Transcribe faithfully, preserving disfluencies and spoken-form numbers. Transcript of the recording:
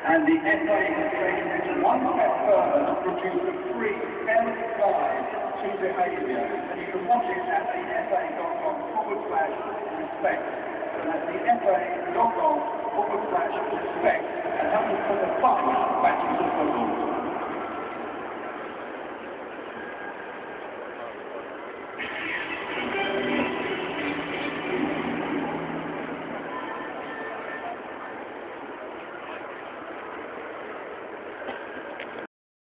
And the F A has taken this one step further to produce a free belt guide to behaviour. And you can watch it at the F A dot com forward slash respect. So that's the F A dot com forward slash respect. And that will put the fun back